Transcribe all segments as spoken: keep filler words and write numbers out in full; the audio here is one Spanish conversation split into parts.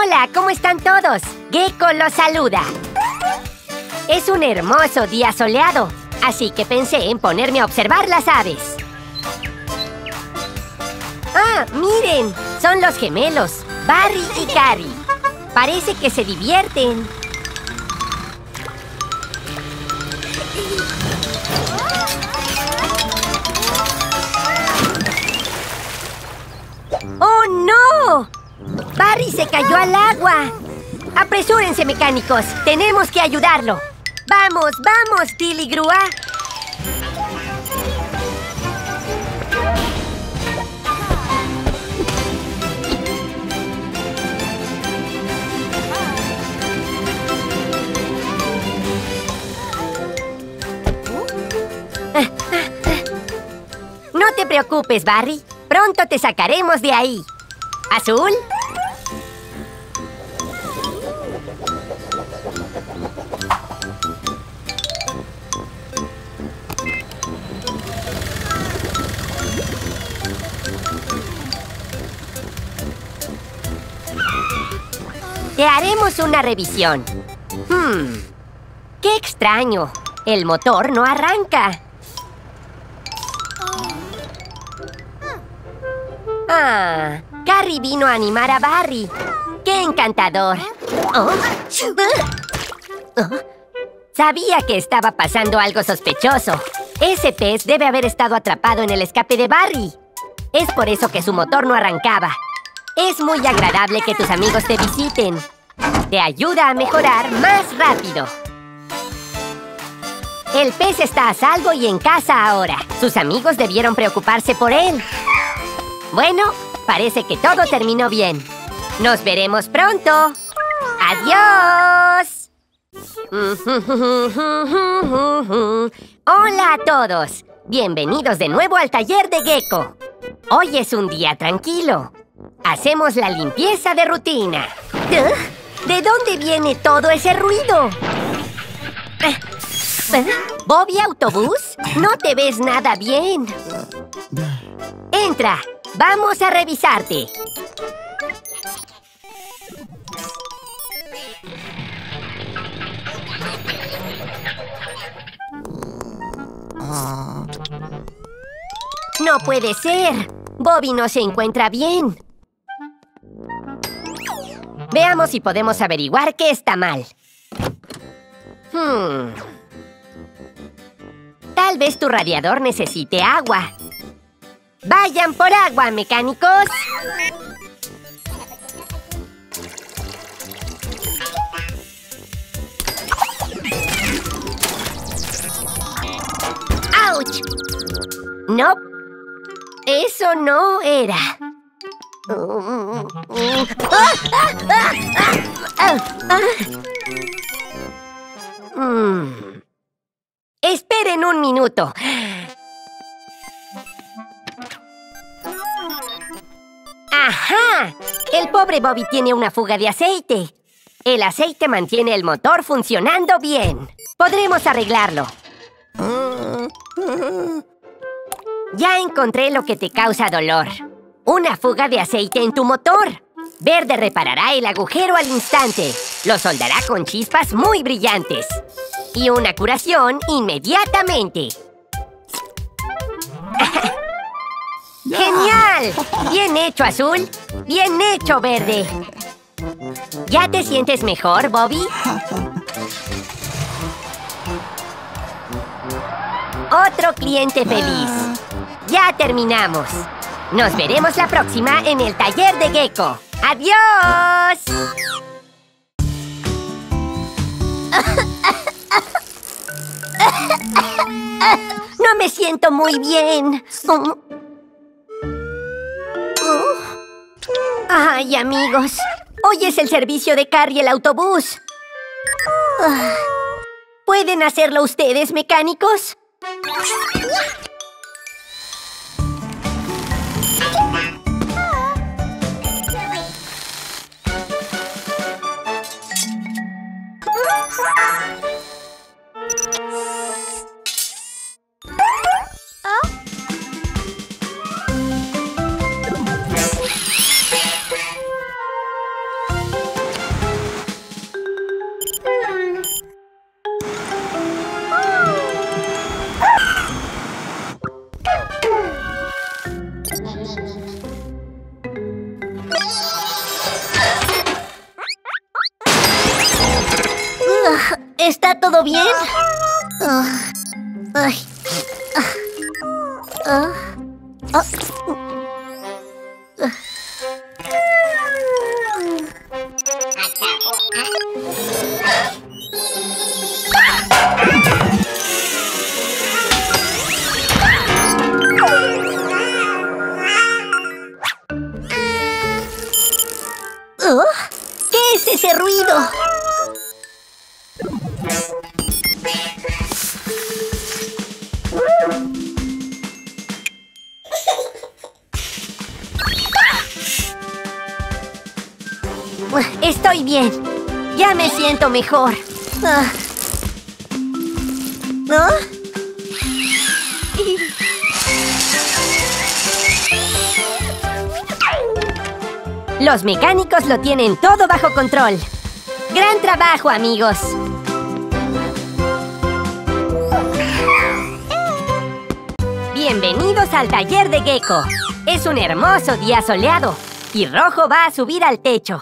Hola, ¿cómo están todos? Gecko los saluda. Es un hermoso día soleado, así que pensé en ponerme a observar las aves. ¡Ah, miren! Son los gemelos, Barry y Carrie. Parece que se divierten. ¡Oh, no! Barry se cayó al agua. ¡Apresúrense, mecánicos! ¡Tenemos que ayudarlo! ¡Vamos, vamos, Tilly Grúa! No te preocupes, Barry. Pronto te sacaremos de ahí. ¿Azul? Te haremos una revisión. Hmm. ¡Qué extraño! El motor no arranca. Ah, Carrie vino a animar a Barry. ¡Qué encantador! Oh. Oh. Sabía que estaba pasando algo sospechoso. Ese pez debe haber estado atrapado en el escape de Barry. Es por eso que su motor no arrancaba. Es muy agradable que tus amigos te visiten. Te ayuda a mejorar más rápido. El pez está a salvo y en casa ahora. Sus amigos debieron preocuparse por él. Bueno, parece que todo terminó bien. ¡Nos veremos pronto! ¡Adiós! ¡Hola a todos! Bienvenidos de nuevo al taller de Gecko. Hoy es un día tranquilo. Hacemos la limpieza de rutina. ¿De dónde viene todo ese ruido? ¿Bobby Autobús? No te ves nada bien. Entra. Vamos a revisarte. No puede ser. Bobby no se encuentra bien. Veamos si podemos averiguar qué está mal. Hmm. Tal vez tu radiador necesite agua. ¡Vayan por agua, mecánicos! ¡Auch! No, eso no era. Mm. Esperen un minuto. ¡Ajá! El pobre Bobby tiene una fuga de aceite. El aceite mantiene el motor funcionando bien. Podremos arreglarlo. Ya encontré lo que te causa dolor. Una fuga de aceite en tu motor. Verde reparará el agujero al instante. Lo soldará con chispas muy brillantes. Y una curación inmediatamente. ¡Genial! ¡Bien hecho, Azul! ¡Bien hecho, Verde! ¿Ya te sientes mejor, Bobby? Otro cliente feliz. Ya terminamos. Nos veremos la próxima en el taller de Gecko. ¡Adiós! No me siento muy bien. Ay, amigos. Hoy es el servicio de Carrie el autobús. ¿Pueden hacerlo ustedes, mecánicos? ¿Está todo bien? Oh. Ay. Oh. Oh. Oh. Oh, ¿qué es ese ruido? Estoy bien. Ya me siento mejor. Ah. ¿No? Los mecánicos lo tienen todo bajo control. ¡Gran trabajo, amigos! Bienvenidos al taller de Gecko. Es un hermoso día soleado y Rojo va a subir al techo.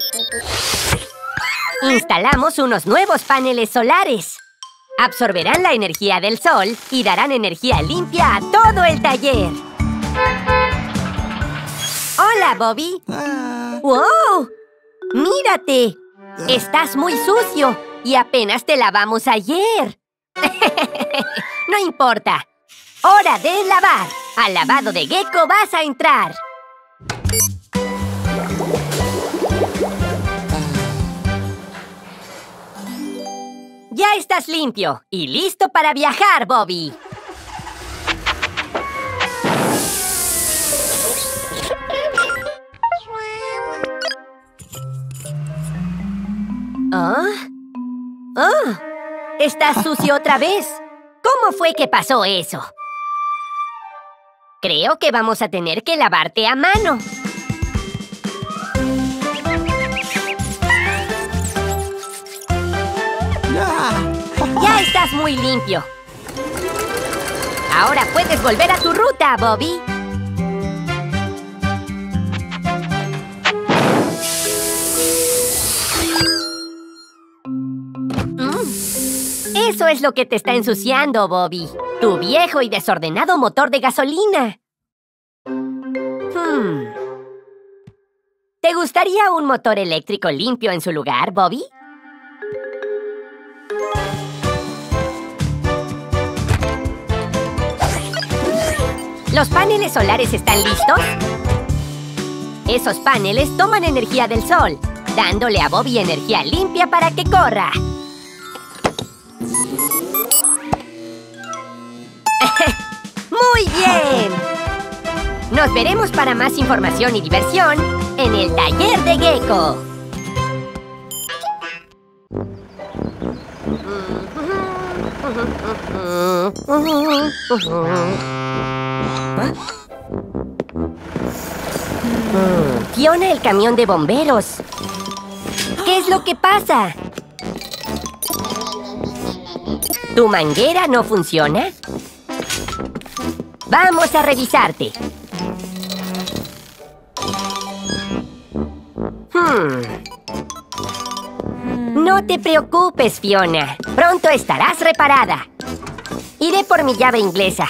Instalamos unos nuevos paneles solares. Absorberán la energía del sol y darán energía limpia a todo el taller. ¡Hola, Bobby! ¡Wow! ¡Mírate! Estás muy sucio y apenas te lavamos ayer. No importa. ¡Hora de lavar! Al lavado de Gecko vas a entrar. Ya estás limpio y listo para viajar, Bobby. ¿Ah? ¡Oh! ¿Estás sucio otra vez? ¿Cómo fue que pasó eso? Creo que vamos a tener que lavarte a mano. Ya estás muy limpio. Ahora puedes volver a tu ruta, Bobby. Eso es lo que te está ensuciando, Bobby. Tu viejo y desordenado motor de gasolina. Hmm. ¿Te gustaría un motor eléctrico limpio en su lugar, Bobby? ¿Los paneles solares están listos? Esos paneles toman energía del sol, dándole a Bobby energía limpia para que corra. ¡Muy bien! Nos veremos para más información y diversión en el taller de Gecko. Fiona, el camión de bomberos. ¿Qué es lo que pasa? ¿Tu manguera no funciona? Vamos a revisarte. Hmm. No te preocupes, Fiona. Pronto estarás reparada. Iré por mi llave inglesa.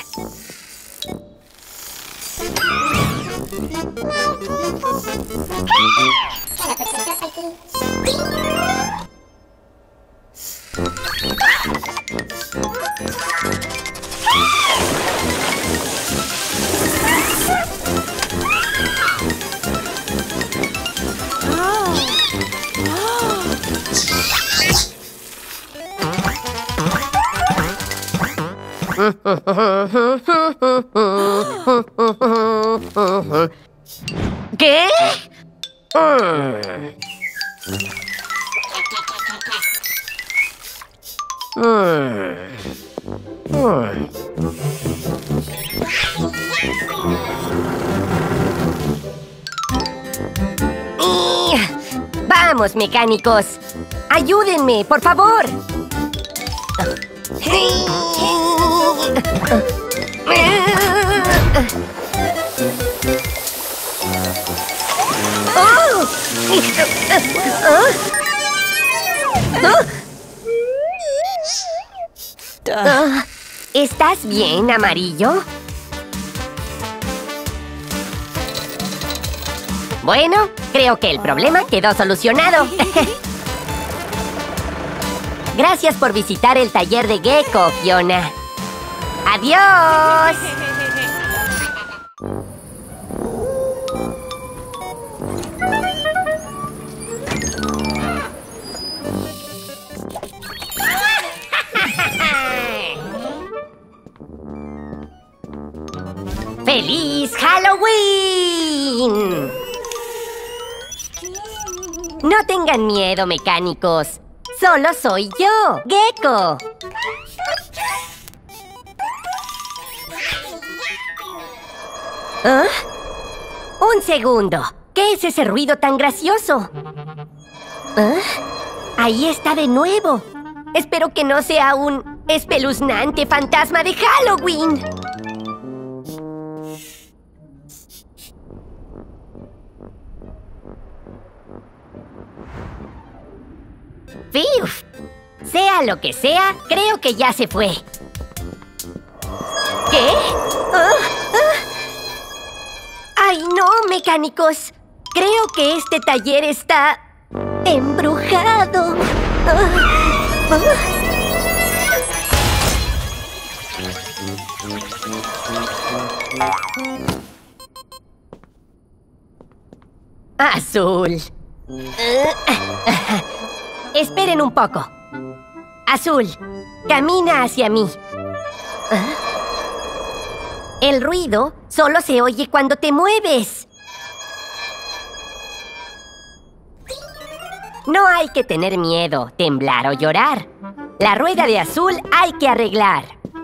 ¿Qué? Vamos, mecánicos. Ayúdenme, por favor. Uh, ¿Estás bien, Amarillo? Bueno, creo que el problema quedó solucionado. Gracias por visitar el taller de Gecko, Fiona. ¡Adiós! ¡Feliz Halloween! No tengan miedo, mecánicos. Solo soy yo, Gecko. ¿Ah? Un segundo. ¿Qué es ese ruido tan gracioso? ¿Ah? Ahí está de nuevo. Espero que no sea un espeluznante fantasma de Halloween. ¡Fiuf! Sea lo que sea, creo que ya se fue. ¿Qué? ¿Ah? ¿Ah? ¡Ay, no, mecánicos! Creo que este taller está embrujado. ¿Ah? ¿Ah? Azul. Esperen un poco. Azul, camina hacia mí. ¿Ah? El ruido solo se oye cuando te mueves. No hay que tener miedo, temblar o llorar. La rueda de Azul hay que arreglar.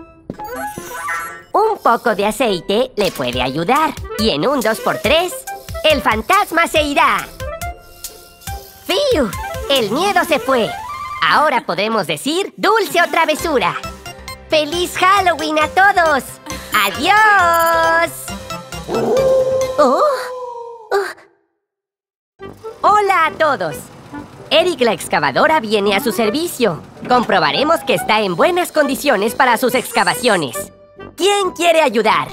Un poco de aceite le puede ayudar. Y en un dos por tres, el fantasma se irá. ¡Fiu! El miedo se fue. Ahora podemos decir dulce o travesura. ¡Feliz Halloween a todos! ¡Adiós! Oh. Oh. ¡Hola a todos! Eric la excavadora viene a su servicio. Comprobaremos que está en buenas condiciones para sus excavaciones. ¿Quién quiere ayudar?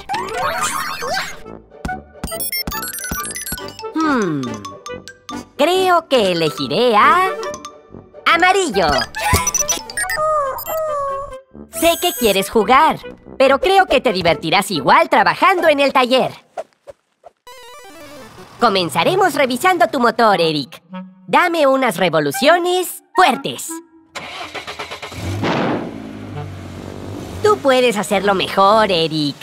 Hmm... Creo que elegiré a... Amarillo. Sé que quieres jugar, pero creo que te divertirás igual trabajando en el taller. Comenzaremos revisando tu motor, Eric. Dame unas revoluciones fuertes. Tú puedes hacerlo mejor, Eric.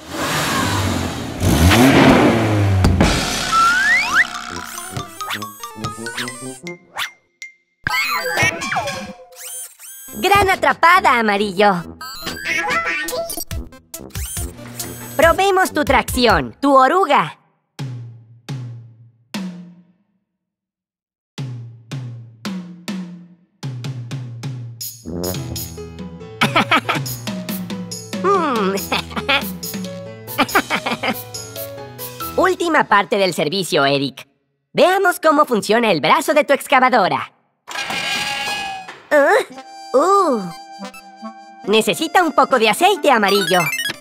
¡Gran atrapada, Amarillo! Probemos tu tracción, tu oruga. mm. Última parte del servicio, Eric. Veamos cómo funciona el brazo de tu excavadora. ¿Ah? Uh. Necesita un poco de aceite, Amarillo.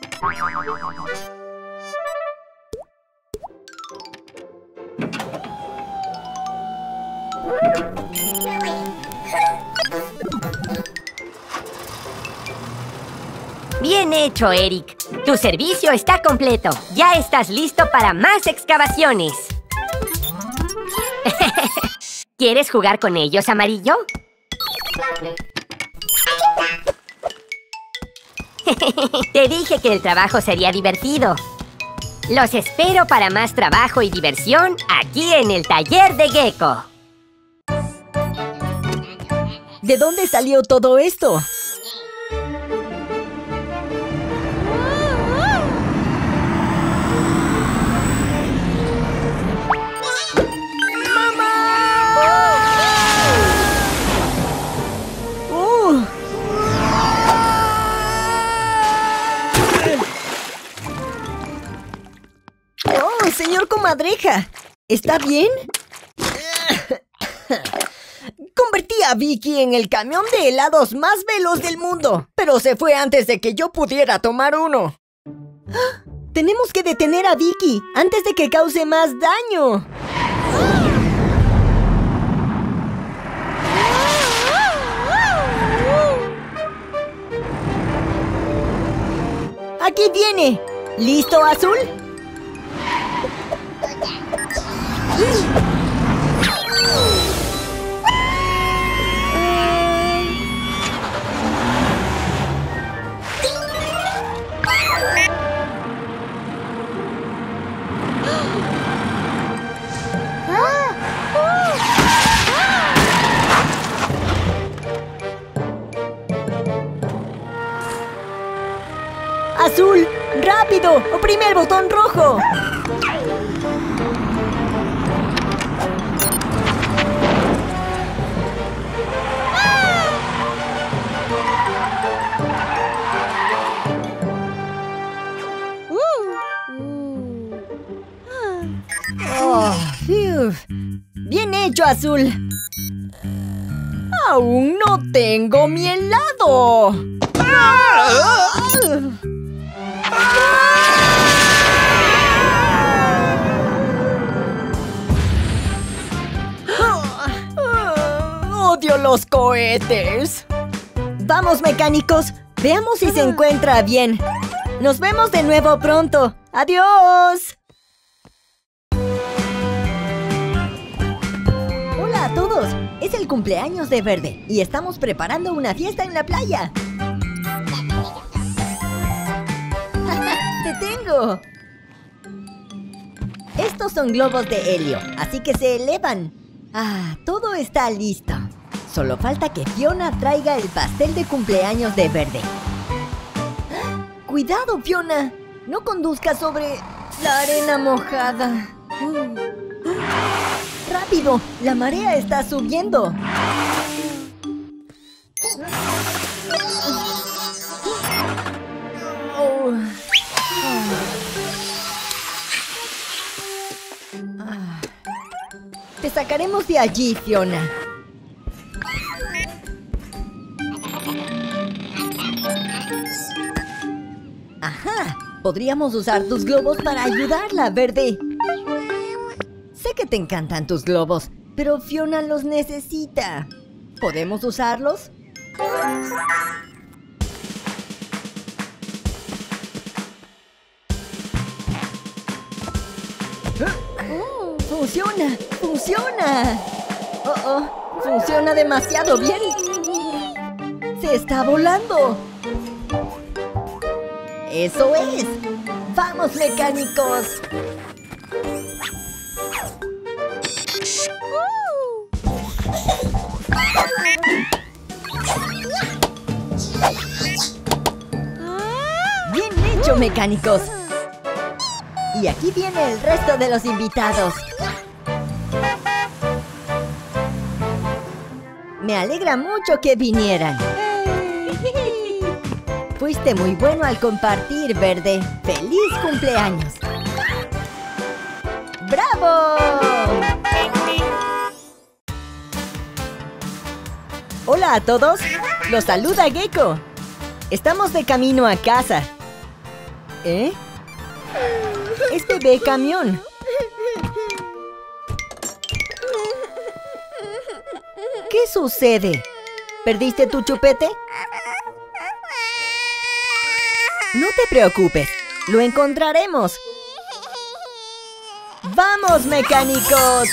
Bien hecho, Eric. Tu servicio está completo. Ya estás listo para más excavaciones. ¿Quieres jugar con ellos, Amarillo? Te dije que el trabajo sería divertido. Los espero para más trabajo y diversión aquí en el taller de Gecko. ¿De dónde salió todo esto? Señor Comadreja, ¿está bien? Convertí a Vicky en el camión de helados más veloz del mundo, pero se fue antes de que yo pudiera tomar uno. ¡Ah! Tenemos que detener a Vicky antes de que cause más daño. ¡Aquí viene! ¿Listo, Azul? ¡Azul! ¡Rápido! ¡Oprime el botón rojo! Oh, ¡Fiu! ¡Bien hecho, Azul! ¡Aún no tengo mi helado! ¡Odio los cohetes! ¡Vamos, mecánicos! Veamos si se encuentra bien. ¡Nos vemos de nuevo pronto! ¡Adiós! ¡Hola a todos! Es el cumpleaños de Verde y estamos preparando una fiesta en la playa. ¡Te tengo! Estos son globos de helio, así que se elevan. Ah, todo está listo. Solo falta que Fiona traiga el pastel de cumpleaños de Verde. ¡Cuidado, Fiona! No conduzcas sobre la arena mojada. ¡Rápido! ¡La marea está subiendo! Oh. Ah. Te sacaremos de allí, Fiona. Ajá. Podríamos usar tus globos para ayudarla, Verde. Sé que te encantan tus globos, pero Fiona los necesita. ¿Podemos usarlos? ¡Funciona! ¡Funciona! ¡Oh, oh! ¡Funciona demasiado bien! ¡Se está volando! ¡Eso es! ¡Vamos, mecánicos! ¡Bien hecho, mecánicos! Y aquí viene el resto de los invitados. Me alegra mucho que vinieran. Fuiste muy bueno al compartir, Verde. ¡Feliz cumpleaños! ¡Bravo! Hola a todos. Los saluda Gecko. Estamos de camino a casa. ¿Eh? Es bebé camión. ¿Qué sucede? ¿Perdiste tu chupete? No te preocupes, lo encontraremos. ¡Vamos, mecánicos!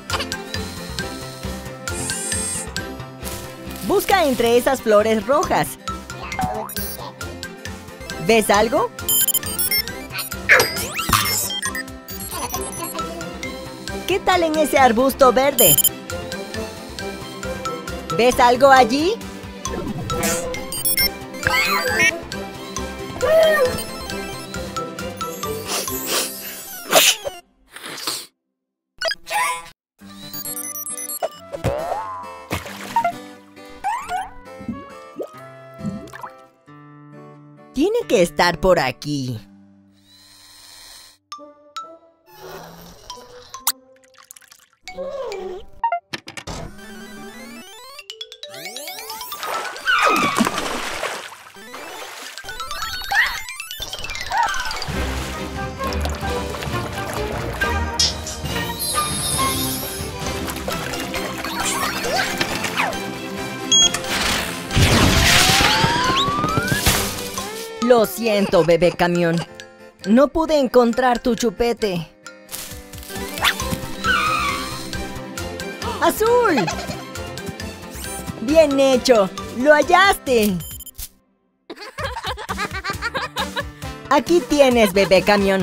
Busca entre esas flores rojas. ¿Ves algo? ¿Qué tal en ese arbusto verde? ¿Ves algo allí? Tiene que estar por aquí. Lo siento, bebé camión. No pude encontrar tu chupete. ¡Azul! ¡Bien hecho! ¡Lo hallaste! Aquí tienes, bebé camión.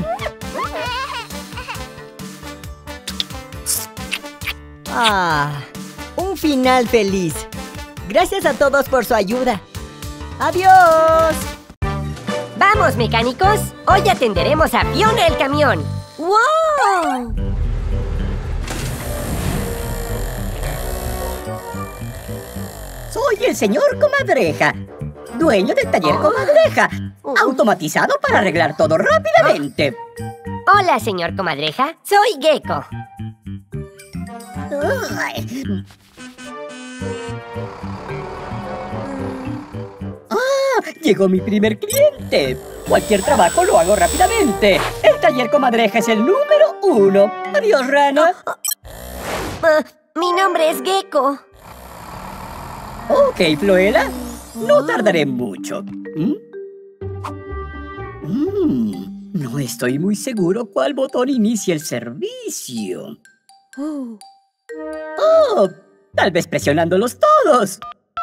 Ah, un final feliz. Gracias a todos por su ayuda. ¡Adiós! ¡Vamos, mecánicos! Hoy atenderemos a Fiona el camión. ¡Wow! Soy el señor Comadreja, dueño del taller Comadreja, automatizado para arreglar todo rápidamente. Hola, señor Comadreja. Soy Gecko. Ay. ¡Ah! Llegó mi primer cliente. Cualquier trabajo lo hago rápidamente. El taller Comadreja es el número uno. Adiós, rana. Uh, mi nombre es Gecko. Ok, Floela. No tardaré mucho. ¿Mm? Mm, no estoy muy seguro cuál botón inicia el servicio. Oh, tal vez presionándolos todos.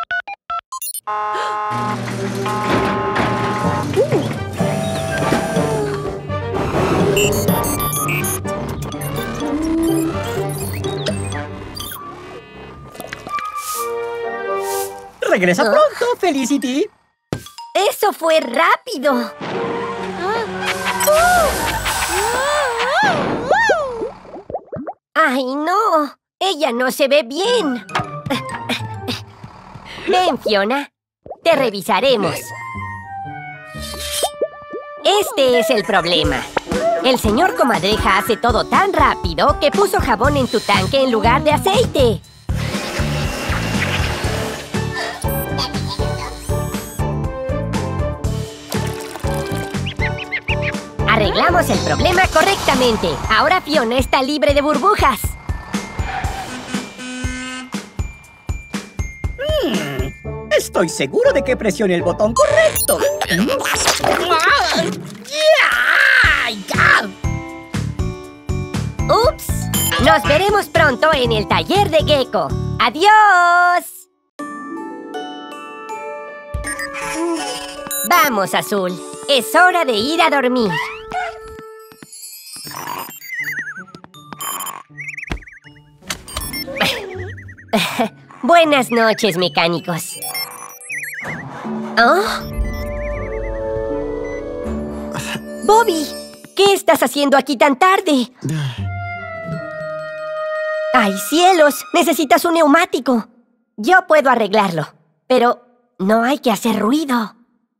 Regresa pronto, Felicity. ¡Eso fue rápido! ¡Ay, no! ¡Ella no se ve bien! Ven, Fiona. Te revisaremos. Este es el problema. El señor Comadreja hace todo tan rápido que puso jabón en tu tanque en lugar de aceite. Arreglamos el problema correctamente. Ahora Fiona está libre de burbujas. Hmm, estoy seguro de que presione el botón correcto. ¡Ups! Nos veremos pronto en el taller de Gecko. ¡Adiós! Vamos, Azul. Es hora de ir a dormir. Buenas noches, mecánicos. ¿Oh? Bobby, ¿qué estás haciendo aquí tan tarde? ¡Ay, cielos! Necesitas un neumático. Yo puedo arreglarlo, pero no hay que hacer ruido.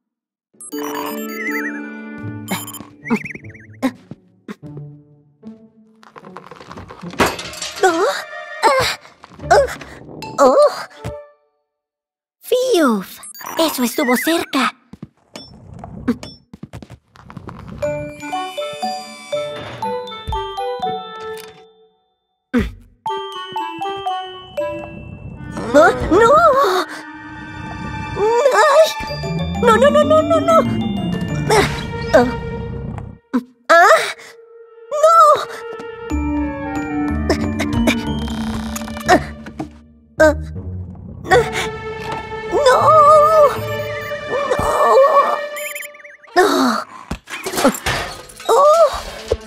Oh, ah, oh, oh. ¡Fiuf! Eso estuvo cerca. ¡Oh, no! ¡Ay! ¡No, no, no, no, no, no! ¡Ah! ¡Ah! ¡No! ¡Ah! ¡No! ¡No! ¡No! ¡Oh!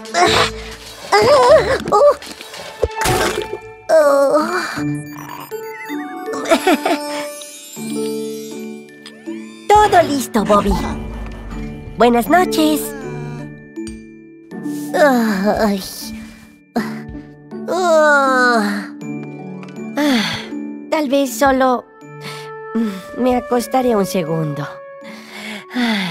¡Ah! ¡Oh! ¡Oh! Todo listo, Bobby. Buenas noches. Ay. Oh. Ah, tal vez solo me acostaré un segundo. Ah.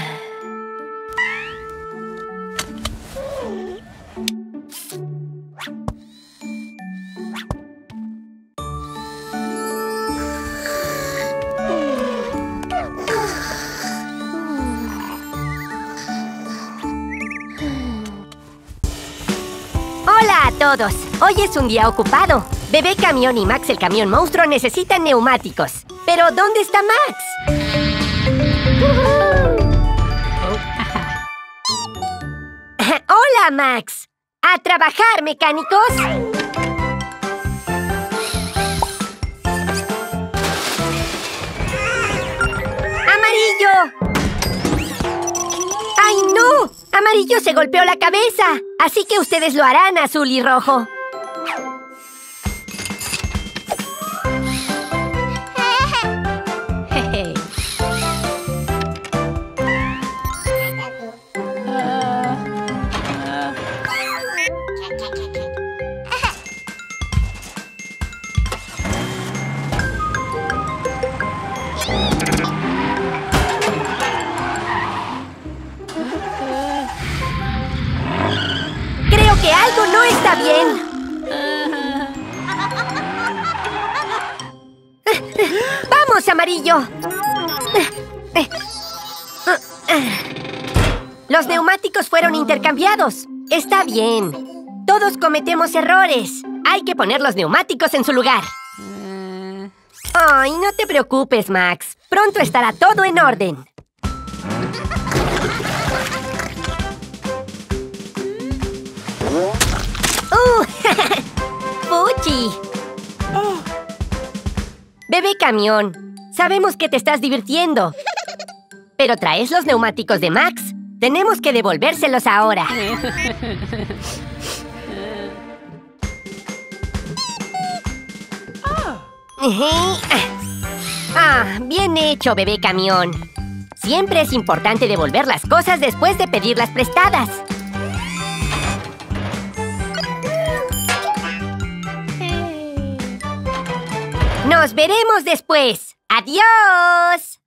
¡Hola a todos! Hoy es un día ocupado. Bebé Camión y Max el Camión Monstruo necesitan neumáticos. ¿Pero dónde está Max? ¡Venga, Max! ¡A trabajar, mecánicos! ¡Amarillo! ¡Ay, no! Amarillo se golpeó la cabeza. Así que ustedes lo harán, azul y rojo. Creo que algo no está bien. ¡Vamos, amarillo! Los neumáticos fueron intercambiados. Está bien. Todos cometemos errores. Hay que poner los neumáticos en su lugar. Ay, no te preocupes, Max. Pronto estará todo en orden. ¡Uh! ¡Fuchi! Bebé camión, sabemos que te estás divirtiendo. Pero traes los neumáticos de Max. Tenemos que devolvérselos ahora. Ah, bien hecho, bebé camión. Siempre es importante devolver las cosas después de pedirlas prestadas. ¡Nos veremos después! ¡Adiós!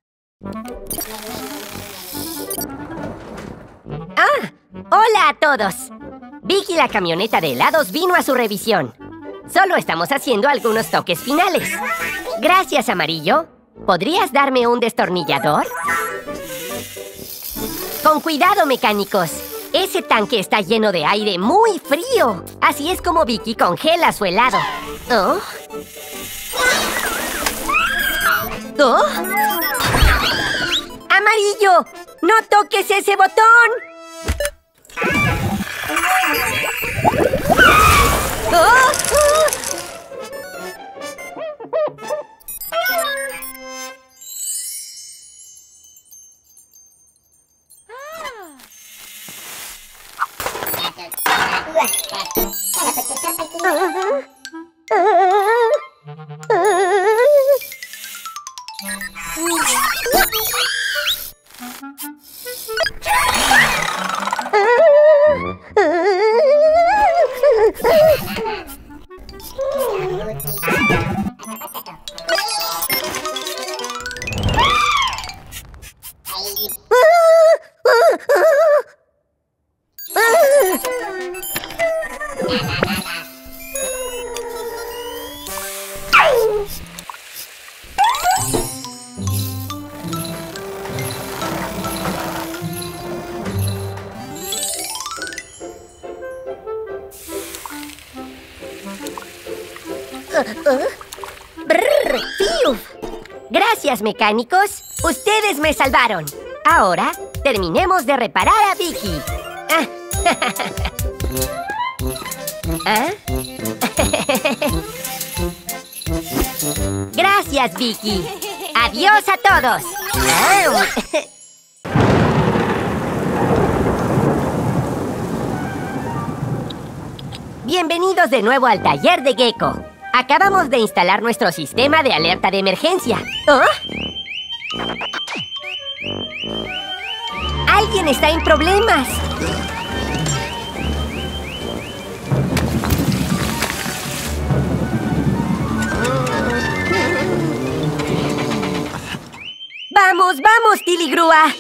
¡Ah! ¡Hola a todos! Vicky, la camioneta de helados, vino a su revisión. Solo estamos haciendo algunos toques finales. Gracias, amarillo. ¿Podrías darme un destornillador? Con cuidado, mecánicos. Ese tanque está lleno de aire muy frío. Así es como Vicky congela su helado. ¿Oh? ¿Oh? ¡Amarillo! ¡No toques ese botón! ¡Oh! Brrr, ¡fiu! Gracias, mecánicos. Ustedes me salvaron. Ahora, terminemos de reparar a Vicky. Ah. ¿Ah? Gracias, Vicky. Adiós a todos. Ah. Bienvenidos de nuevo al taller de Gecko. Acabamos de instalar nuestro sistema de alerta de emergencia. ¿Oh? ¡Alguien está en problemas! ¡Vamos, vamos, Tiligrúa!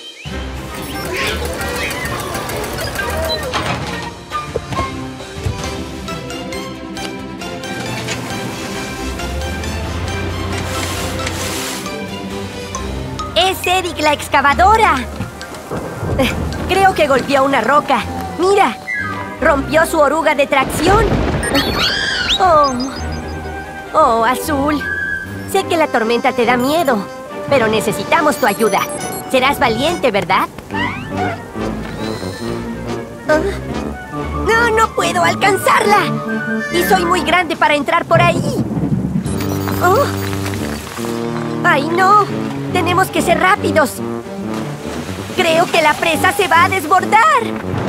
¡Es Eric, la excavadora! Eh, creo que golpeó una roca. ¡Mira! Rompió su oruga de tracción. ¡Oh! ¡Oh, Azul! Sé que la tormenta te da miedo, pero necesitamos tu ayuda. Serás valiente, ¿verdad? ¿Ah? ¡No, no puedo alcanzarla! Y soy muy grande para entrar por ahí. ¡Oh! ¡Ay, no! Tenemos que ser rápidos. Creo que la presa se va a desbordar.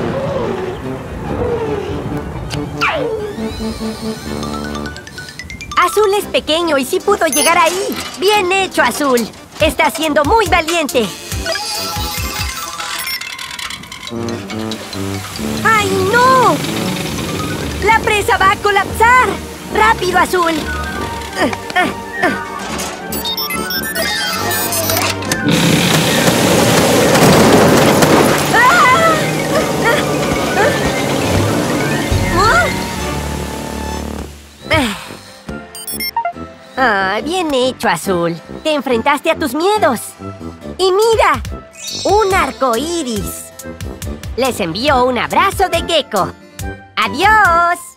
Azul es pequeño y sí pudo llegar ahí. ¡Bien hecho, Azul! Está siendo muy valiente. ¡Ay, no! ¡La presa va a colapsar! ¡Rápido, Azul! Uh, uh, uh. ¡Ah! Uh, uh. Uh. Ah, bien hecho, Azul. Te enfrentaste a tus miedos. ¡Y mira! ¡Un arco iris! Les envío un abrazo de gecko. ¡Adiós!